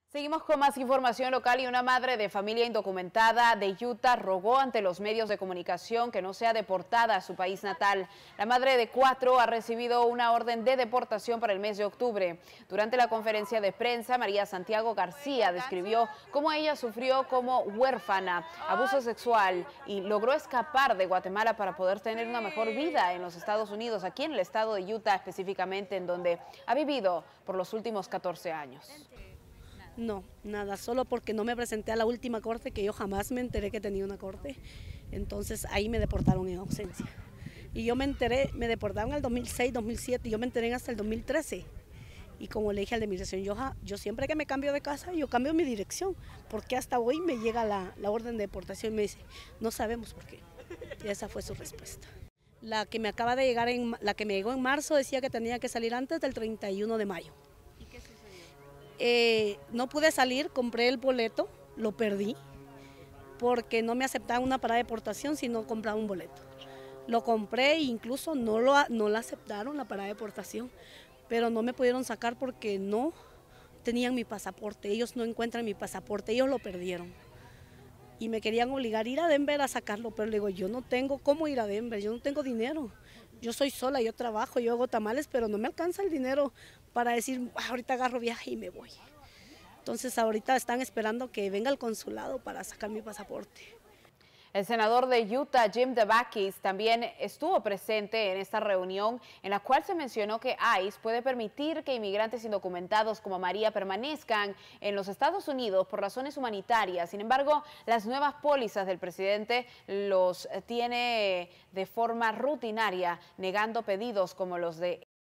Seguimos con más información local y una madre de familia indocumentada de Utah rogó ante los medios de comunicación que no sea deportada a su país natal. La madre de 4 ha recibido una orden de deportación para el mes de octubre. Durante la conferencia de prensa, María Santiago García describió cómo ella sufrió como huérfana, abuso sexual y logró escapar de Guatemala para poder tener una mejor vida en los Estados Unidos, aquí en el estado de Utah específicamente, en donde ha vivido por los últimos 14 años. No, nada, solo porque no me presenté a la última corte, que yo jamás me enteré que tenía una corte. Entonces ahí me deportaron en ausencia. Y yo me enteré, me deportaron en el 2006, 2007, y yo me enteré hasta el 2013. Y como le dije al de migración, yo siempre que me cambio de casa, yo cambio mi dirección, porque hasta hoy me llega la orden de deportación y me dice, no sabemos por qué. Y esa fue su respuesta. La que me acaba de llegar, la que me llegó en marzo, decía que tenía que salir antes del 31 de mayo. No pude salir, compré el boleto, lo perdí, porque no me aceptaban una parada de deportación si no compraba un boleto. Lo compré e incluso no la aceptaron la parada de deportación, pero no me pudieron sacar porque no tenían mi pasaporte, ellos no encuentran mi pasaporte, ellos lo perdieron. Y me querían obligar a ir a Denver a sacarlo, pero le digo, yo no tengo cómo ir a Denver, yo no tengo dinero. Yo soy sola, yo trabajo, yo hago tamales, pero no me alcanza el dinero para decir, ahorita agarro viaje y me voy. Entonces ahorita están esperando que venga el consulado para sacar mi pasaporte. El senador de Utah, Jim Devakis, también estuvo presente en esta reunión en la cual se mencionó que ICE puede permitir que inmigrantes indocumentados como María permanezcan en los Estados Unidos por razones humanitarias. Sin embargo, las nuevas pólizas del presidente los tiene de forma rutinaria, negando pedidos como los de